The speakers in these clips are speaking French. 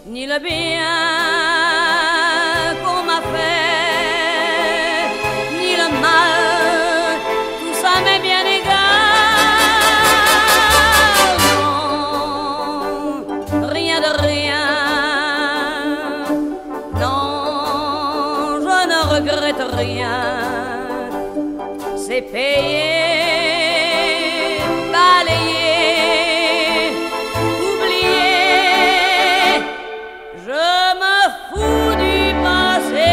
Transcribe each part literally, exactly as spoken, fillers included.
ni le bien qu'on m'a fait, ni le mal, tout ça m'est bien égal. Non, rien de rien, non, je ne regrette rien. C'est payé, balayé, oublié. Je me fous du passé.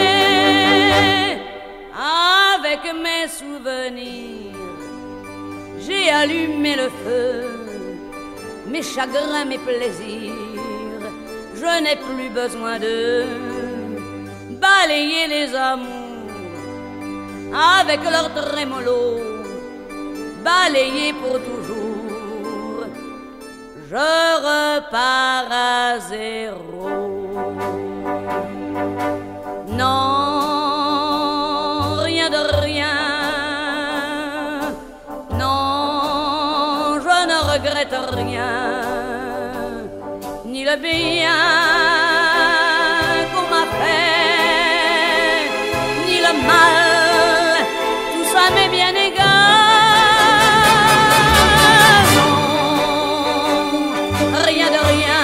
Avec mes souvenirs, j'ai allumé le feu. Mes chagrins, mes plaisirs, je n'ai plus besoin de balayer les amours avec leur trémolo, balayé pour toujours. Je repars à zéro. Non, rien de rien. Non, je ne regrette rien, ni le bien qu'on m'a fait, ni le mal. Ça m'est bien égal. Non, rien de rien.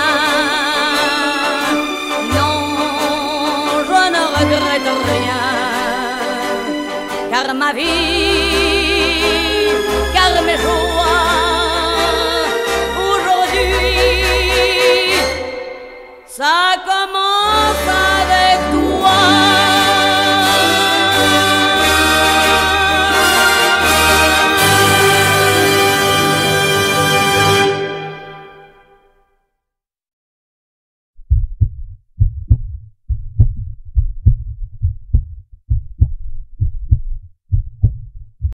Non, je ne regrette rien, car ma vie